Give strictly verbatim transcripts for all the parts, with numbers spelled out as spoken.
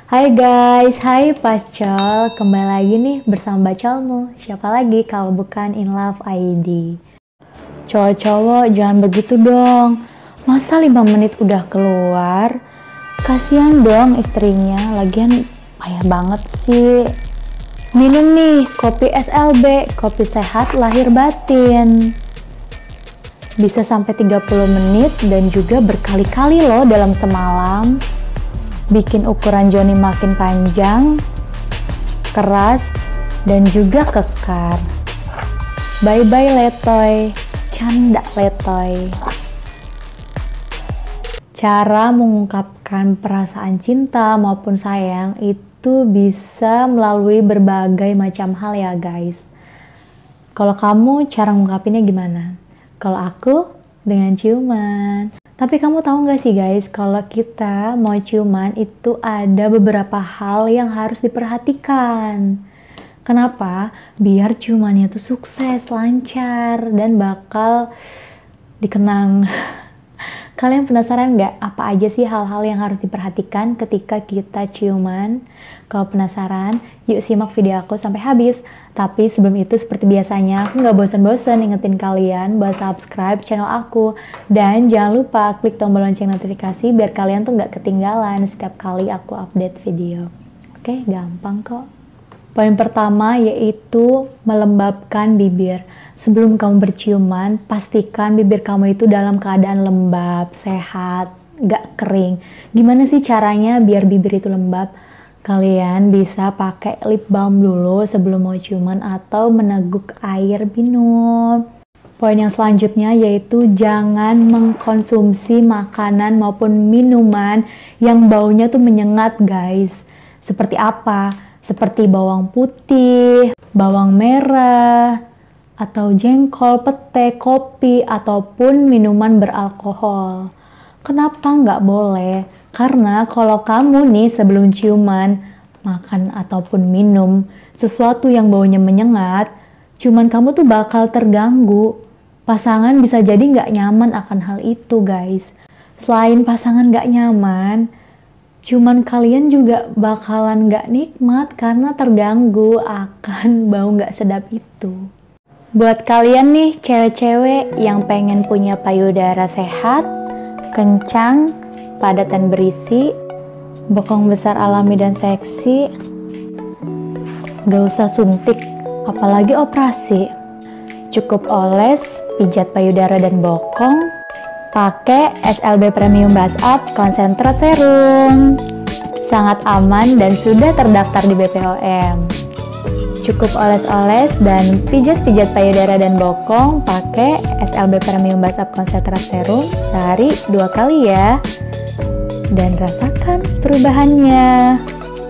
Hai guys, hai Pascal, kembali lagi nih bersama Bacalmu. Siapa lagi kalau bukan In Love I D. Cowok-cowok jangan begitu dong. Masa lima menit udah keluar? Kasihan dong istrinya, lagian payah banget sih. Minum nih kopi S L B, kopi sehat lahir batin. Bisa sampai tiga puluh menit dan juga berkali-kali loh dalam semalam. Bikin ukuran Joni makin panjang, keras, dan juga kekar. Bye-bye letoy, canda letoy. Cara mengungkapkan perasaan cinta maupun sayang itu bisa melalui berbagai macam hal ya guys. Kalau kamu cara mengungkapinnya gimana? Kalau aku dengan ciuman. Tapi kamu tahu nggak sih guys, kalau kita mau ciuman itu ada beberapa hal yang harus diperhatikan. Kenapa? Biar ciumannya tuh sukses, lancar, dan bakal dikenang. Kalian penasaran nggak apa aja sih hal-hal yang harus diperhatikan ketika kita ciuman? Kalau penasaran, yuk simak video aku sampai habis. Tapi sebelum itu seperti biasanya, aku nggak bosan-bosan ingetin kalian buat subscribe channel aku. Dan jangan lupa klik tombol lonceng notifikasi biar kalian tuh nggak ketinggalan setiap kali aku update video. Oke, gampang kok. Poin pertama yaitu melembabkan bibir. Sebelum kamu berciuman, pastikan bibir kamu itu dalam keadaan lembab, sehat, nggak kering. Gimana sih caranya biar bibir itu lembab? Kalian bisa pakai lip balm dulu sebelum mau ciuman atau meneguk air minum. Poin yang selanjutnya yaitu jangan mengkonsumsi makanan maupun minuman yang baunya tuh menyengat guys. Seperti apa? Seperti bawang putih, bawang merah, atau jengkol, pete, kopi, ataupun minuman beralkohol. Kenapa nggak boleh? Karena kalau kamu nih sebelum ciuman, makan ataupun minum sesuatu yang baunya menyengat, ciuman kamu tuh bakal terganggu. Pasangan bisa jadi nggak nyaman akan hal itu guys. Selain pasangan nggak nyaman, ciuman kalian juga bakalan nggak nikmat karena terganggu akan bau nggak sedap itu. Buat kalian nih cewek-cewek yang pengen punya payudara sehat, kencang, padat dan berisi, bokong besar alami dan seksi, gak usah suntik, apalagi operasi. Cukup oles, pijat payudara dan bokong, pakai S L B Premium Buzz Up Konsentrat Serum. Sangat aman dan sudah terdaftar di B P O M. Cukup oles-oles dan pijat-pijat payudara dan bokong pakai S L B Premium Buzz Up Konsentrat Serum sehari dua kali ya. Dan rasakan perubahannya.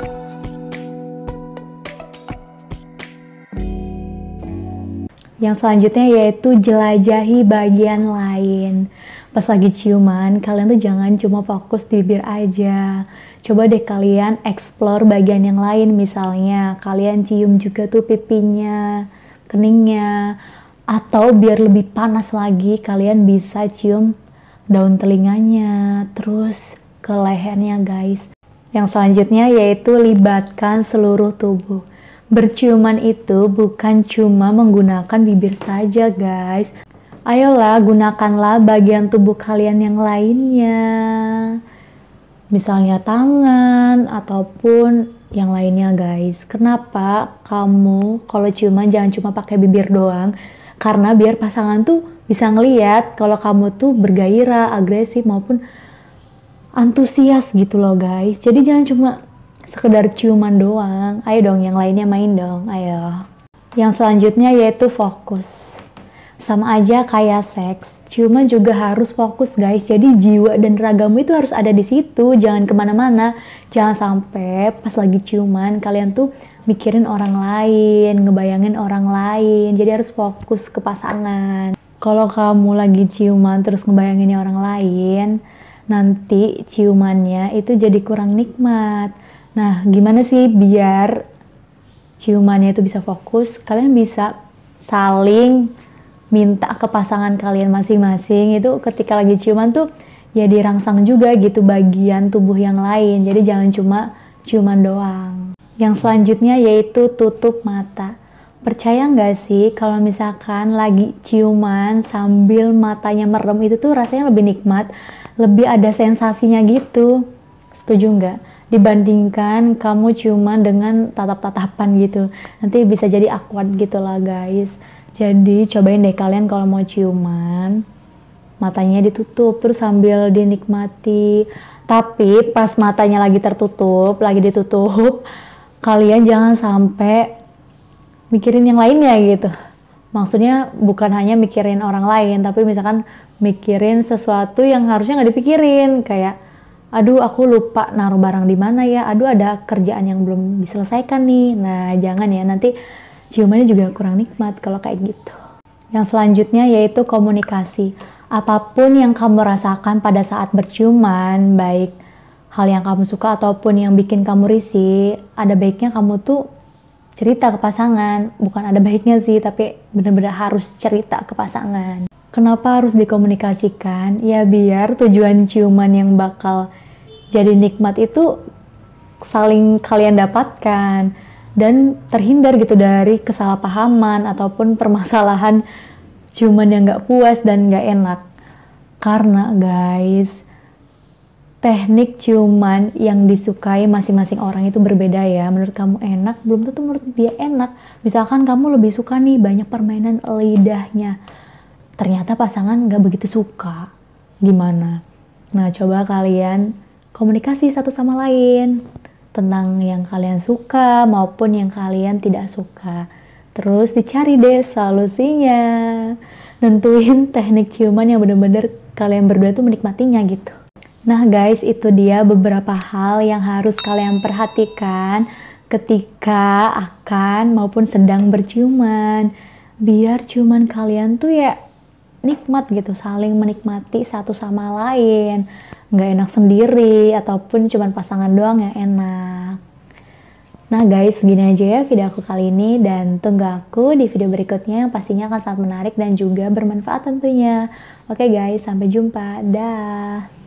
Yang selanjutnya yaitu jelajahi bagian lain. Pas lagi ciuman, kalian tuh jangan cuma fokus di bibir aja. Coba deh kalian explore bagian yang lain, misalnya kalian cium juga tuh pipinya, keningnya, atau biar lebih panas lagi, kalian bisa cium daun telinganya, terus ke lehernya guys. Yang selanjutnya yaitu libatkan seluruh tubuh. Berciuman itu bukan cuma menggunakan bibir saja guys. Ayolah gunakanlah bagian tubuh kalian yang lainnya. Misalnya tangan ataupun yang lainnya guys. Kenapa kamu kalau ciuman jangan cuma pakai bibir doang? Karena biar pasangan tuh bisa ngeliat kalau kamu tuh bergairah, agresif maupun antusias gitu loh guys. Jadi jangan cuma sekedar ciuman doang. Ayo dong yang lainnya main dong, ayo. Yang selanjutnya yaitu fokus. Sama aja kayak seks, ciuman juga harus fokus guys. Jadi jiwa dan ragamu itu harus ada di situ. Jangan kemana-mana. Jangan sampai pas lagi ciuman kalian tuh mikirin orang lain, ngebayangin orang lain. Jadi harus fokus ke pasangan. Kalau kamu lagi ciuman terus ngebayangin orang lain, nanti ciumannya itu jadi kurang nikmat. Nah, gimana sih biar ciumannya itu bisa fokus? Kalian bisa saling minta ke pasangan kalian masing-masing itu ketika lagi ciuman tuh ya dirangsang juga gitu bagian tubuh yang lain. Jadi jangan cuma ciuman doang. Yang selanjutnya yaitu tutup mata. Percaya nggak sih kalau misalkan lagi ciuman sambil matanya merem itu tuh rasanya lebih nikmat, lebih ada sensasinya gitu. Setuju nggak? Dibandingkan kamu ciuman dengan tatap-tatapan gitu. Nanti bisa jadi awkward gitu lah guys. Jadi cobain deh kalian kalau mau ciuman, matanya ditutup terus sambil dinikmati. Tapi pas matanya lagi tertutup, lagi ditutup, kalian jangan sampai mikirin yang lainnya gitu. Maksudnya bukan hanya mikirin orang lain, tapi misalkan mikirin sesuatu yang harusnya nggak dipikirin. Kayak, aduh aku lupa naruh barang di mana ya, aduh ada kerjaan yang belum diselesaikan nih. Nah jangan ya, nanti ciumannya juga kurang nikmat kalau kayak gitu. Yang selanjutnya yaitu komunikasi. Apapun yang kamu rasakan pada saat berciuman, baik hal yang kamu suka ataupun yang bikin kamu risih, ada baiknya kamu tuh cerita ke pasangan. Bukan ada baiknya sih, tapi benar-benar harus cerita ke pasangan. Kenapa harus dikomunikasikan? Ya biar tujuan ciuman yang bakal jadi nikmat itu saling kalian dapatkan dan terhindar gitu dari kesalahpahaman ataupun permasalahan ciuman yang gak puas dan gak enak. Karena guys, teknik ciuman yang disukai masing-masing orang itu berbeda ya. Menurut kamu enak, belum tentu menurut dia enak. Misalkan kamu lebih suka nih banyak permainan lidahnya, ternyata pasangan gak begitu suka. Gimana? Nah coba kalian komunikasi satu sama lain tentang yang kalian suka maupun yang kalian tidak suka. Terus dicari deh solusinya. Nentuin teknik ciuman yang bener-bener kalian berdua tuh menikmatinya gitu. Nah guys, itu dia beberapa hal yang harus kalian perhatikan ketika akan maupun sedang berciuman. Biar ciuman kalian tuh ya nikmat gitu, saling menikmati satu sama lain. Nggak enak sendiri ataupun cuman pasangan doang yang enak. Nah guys, segini aja ya video aku kali ini, dan tunggu aku di video berikutnya yang pastinya akan sangat menarik dan juga bermanfaat tentunya. Oke guys, sampai jumpa. Dah.